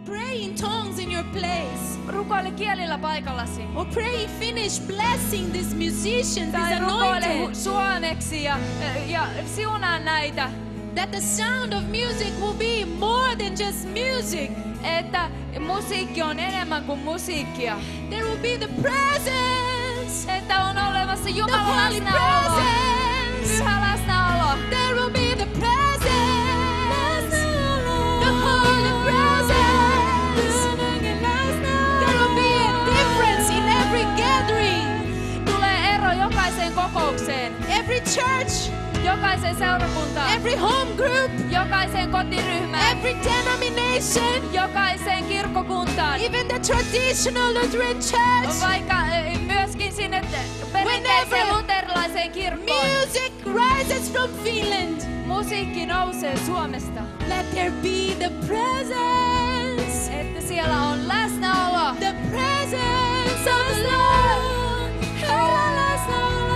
pray in tongues in your place. Rukoile kielillä paikallasi. Or pray in Finnish, blessing these musicians, Tai these rukoile anointed. suomeksi ja siunaa näitä. That the sound of music will be more than just music. Että musiikki on enemmän kuin musiikkia. There will be the presence. Että on olemassa The Jumalan holy läsnäolo. presence. Pyhä läsnäolo. There will be the presence. The holy presence. There will be a difference in every gathering. Tulee ero jokaiseen kokoukseen. Every church. Jokaiseen seurakuntaan. Every home group. Jokaiseen kotiryhmään. Every denomination. Jokaiseen kirkkokuntaan. Even the traditional Lutheran church. Vaikka myöskin sinne perinteiseen Whenever luterilaiseen kirkkoon. music rises from Finland. Musiikki nousee Suomesta. Let there be the presence. Että siellä on läsnäolo. The presence of the Lord. Herran läsnäolo.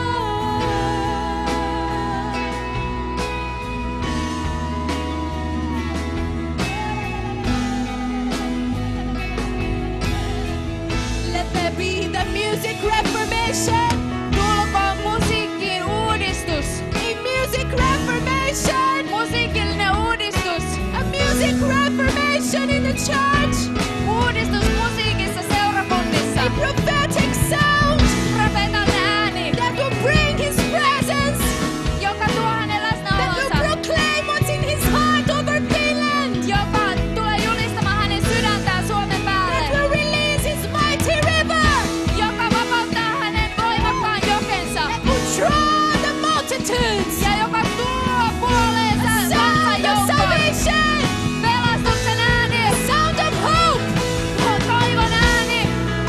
Let there be the music reformation. Tulkoon musiikkiin uudistus. A music reformation. Musiikillinen uudistus. A music reformation in the church. Uudistus musiikissa seurakunnissa. A prophetic sound Profeetan ääni, that will bring His presence. joka tuo hänen That will läsnäolonsa. proclaim what's in His heart over Finland. Joka tulee julistamaan hänen sydäntään Suomen That päälle. will release His mighty river. Joka vapauttaa hänen voimakkaan jokensa. That will draw the multitudes. Ja joka tuo puoleensa The sound of kansanjoukon. salvation. Pelastuksen ääni. The sound of hope. Toivon ääni.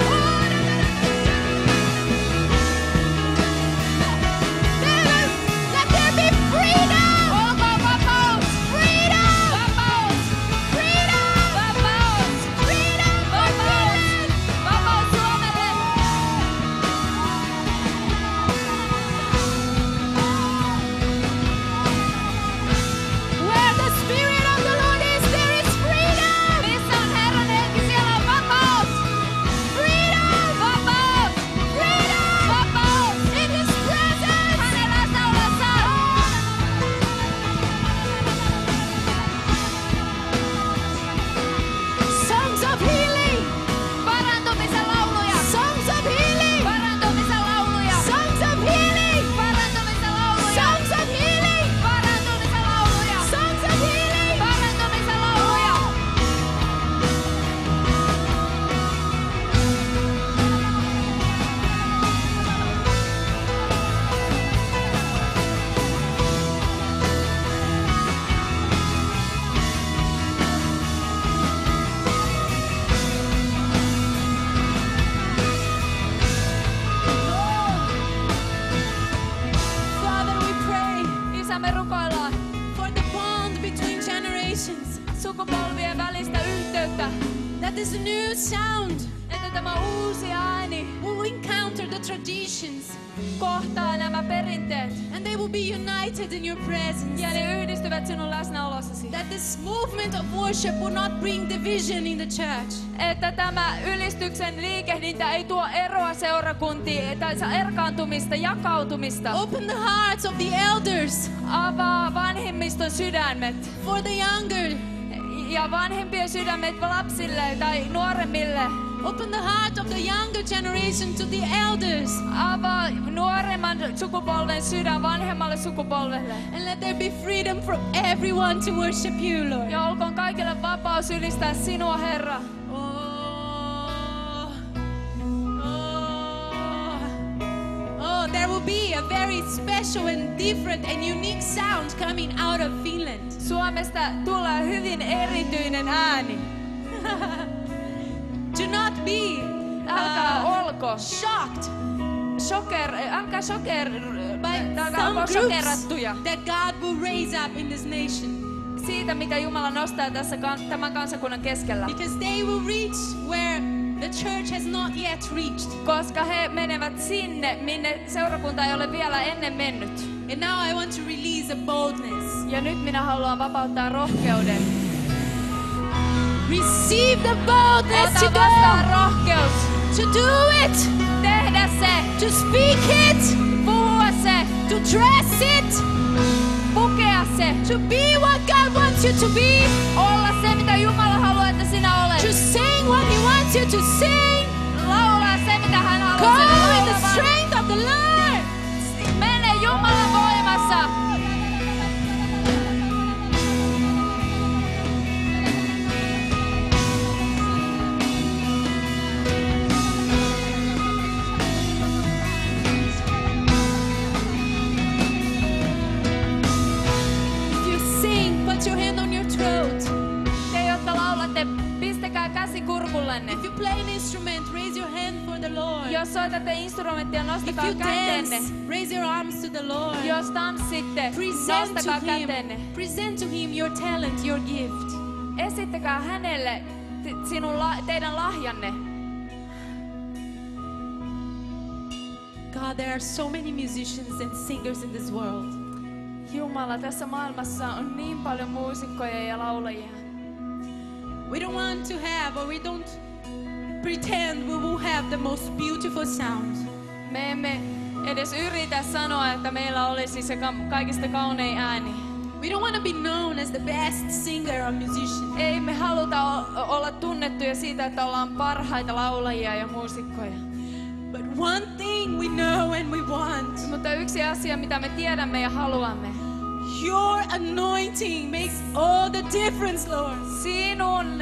Let there be freedom. Olkoon vapaus. Freedom. Vapaus. Freedom. Vapaus. Freedom for Finland. Vapaus Suomelle. Where the Spirit of the Lord is, there is freedom. Missä on Herran henki, siellä on vapaus. Freedom. Vapaus. Freedom. Vapaus. In His presence. Hänen läsnäolossaan. Songs of healing. Parantumisen lauluja. Songs of healing. Parantumisen lauluja. Songs of healing. Parantumisen lauluja. Songs of healing. Parantumisen lauluja. Songs of healing. Parantumisen lauluja. Father, we pray Isä, me rukoillaan for the bond between generations. sukupolvien välistä yhteyttä, That this new sound että tämä uusi ääni will encounter the traditions. kohtaa nämä perinteet And they will be united in your presence. ja ne yhdistyvät sinun läsnäolossasi. That this movement of worship will not bring division in the church. Että tämä ylistyksen liikehdintä ei tuo eroa seurakuntiin tai erkaantumista, jakautumista. Open the hearts of the elders Avaa vanhimmiston sydämet for the younger. ja vanhempien sydämet lapsille tai nuoremmille. Open the heart of the younger generation to the elders. Avaa nuoremman sukupolven sydän vanhemmalle sukupolvelle. And let there be freedom for everyone to worship you, Lord. Ja olkoon kaikille vapaus ylistää sinua, Herra. There will be a very special and different and unique sound coming out of Finland. Suomesta tulee hyvin erityinen ääni. Do not be Älkää olko shocked älkää by älkää some olko groups shokerattuja that God will raise up in this nation. siitä, mitä Jumala nostaa tässä tämän kansakunnan keskellä. Because they will reach where the church has not yet reached. Koska he menevät sinne, minne seurakunta ei ole vielä ennen mennyt. And now I want to release a boldness. Ja nyt minä haluan vapauttaa rohkeuden. Receive the boldness to Ota vastaan go, rohkeus. to do it, Tehdä se. to speak it, Puhua se. to dress it, Pukea se. to be what God wants you to be, Olla se, mitä Jumala haluaa, että sinä olet. to sing what He wants you to sing. Laulaa se, mitä hän haluaa Go sinä in the laulavan. strength of the Lord. Mene Jumalan voimassa. If you sing, put your hand on your throat. Te, jotka laulatte, pistäkää käsi kurkullenne. If you play an instrument, raise your hand for the Lord. Jos soitatte instrumenttia, If nostakaa you kätenne. dance, raise your arms to the Lord. Jos tanssitte, Present to nostakaa Him. kätenne. Present to Him your talent, your gift. Esittäkää hänelle teidän lahjanne. God, there are so many musicians and singers in this world. Jumala, tässä maailmassa on niin paljon muusikkoja ja laulajia. We don't want to have, or we don't pretend we will have the most beautiful sound. Me emme edes yritä sanoa, että meillä olisi se kaikista kaunein ääni. We don't want to be known as the best singer or musician. Ei me haluta olla tunnettuja siitä, että ollaan parhaita laulajia ja muusikkoja. But one thing we know and we want, Mutta yksi asia, mitä me tiedämme ja haluamme. your anointing makes all the difference, Lord. Sinun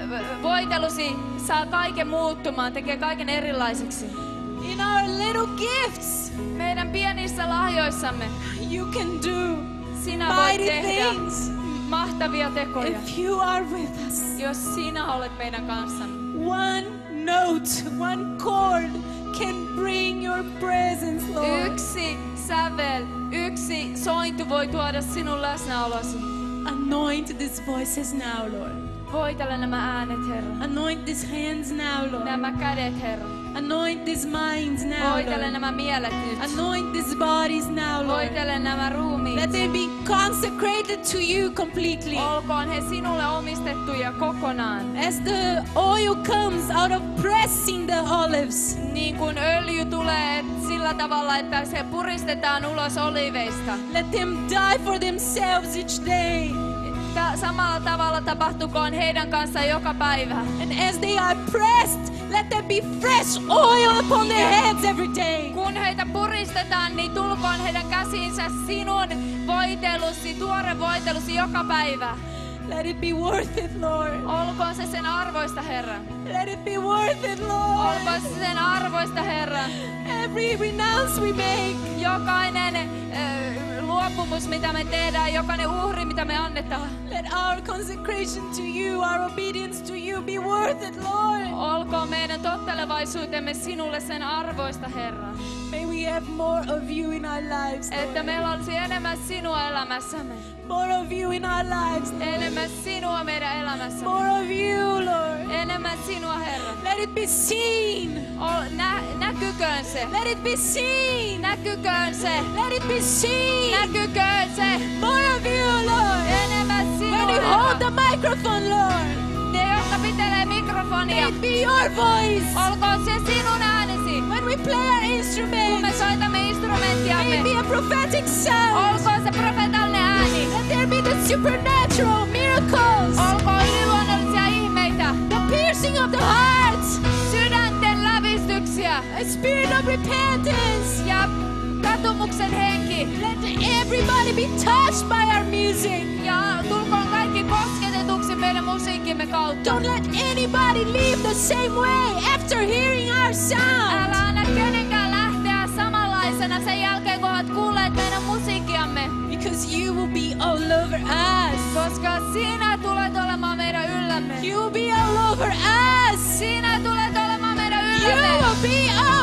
voitelusi saa kaiken muuttumaan, tekee kaiken erilaiseksi. In our little gifts, Meidän pienissä lahjoissamme you can do sinä voit mighty tehdä things mahtavia tekoja, if you are with us. jos sinä olet meidän kanssamme. One note, one chord can bring your presence, Lord. Yksi sävel, yksi sointu voi tuoda sinun läsnäolosi. Anoint these voices now, Lord. Voitele nämä äänet, Herra. Anoint these hands now, Lord. Nämä kädet, Herra. Anoint these minds now, Voitele Lord. nämä mielet nyt. Anoint these bodies now, Lord. Voitele nämä ruumiit. Let them be consecrated to you completely. Olkoon he sinulle omistettuja kokonaan. As the oil comes out of pressing the olives, Niin kuin öljy tulee sillä tavalla, että se puristetaan ulos oliveista. let them die for themselves each day. Samalla tavalla tapahtukoon heidän kanssaan joka päivä. And as they are pressed, let there be fresh oil upon their heads every day. Kun heitä puristetaan, niin tulkoon heidän käsiinsä sinun voitelusi, tuore voitelusi joka päivä. Let it be worth it, Lord. Olkoon se sen arvoista, Herra. Let it be worth it, Lord. Olkoon se sen arvoista, Herra. Every renounce we make, Jokainen luopumus, mitä me tehdään, jokainen uhri, mitä me annetaan. let our consecration to you, our obedience to you be worth it, Lord. Olkoon meidän tottelevaisuutemme sinulle sen arvoista, Herra. May we have more of you in our lives, Että Lord. meillä olisi enemmän sinua elämässämme. More of you in our lives, Lord. Enemmän sinua meidän elämässämme. More of you, Lord. Enemmän sinua, Herra. Let it be seen. Näkyköön se. Let it be seen. Näkyköön se. Let it be seen. Näkyköön se. More of you, Lord. Enemmän sinua, When you hold Herra. the microphone, Lord, Ne, jotka pitelee mikrofonia. may it be your voice. Olkoon se sinun äänesi. When we play our Kun me instruments, soitamme may instrumenttiamme. it be a prophetic sound. Olkoon se profetallinen ääni. Let there be the supernatural miracles, Olkoon yliluonnollisia ihmeitä. the piercing of the hearts, Sydänten lävistyksiä. a spirit of repentance. Ja katumuksen henki. Let everybody be touched by our music. Ja tulkoon kaikki kosketetuksi meidän musiikkimme kautta. Don't let anybody leave the same way after hearing our sound. Älä anna kenenkään lähteä samanlaisena sen jälkeen, kun olet kuulleet meidän musiikkiamme. Because you will be all over us. Koska sinä tulet olemaan meidän yllämme. You will be all over us. Sinä tulet olemaan meidän You yllämme. will be